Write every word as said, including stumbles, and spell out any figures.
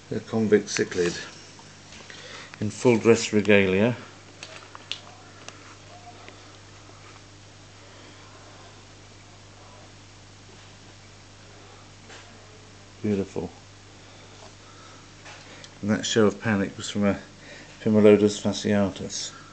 The convict cichlid in full dress regalia. Beautiful. And that show of panic was from a Pimelodus fasciatus.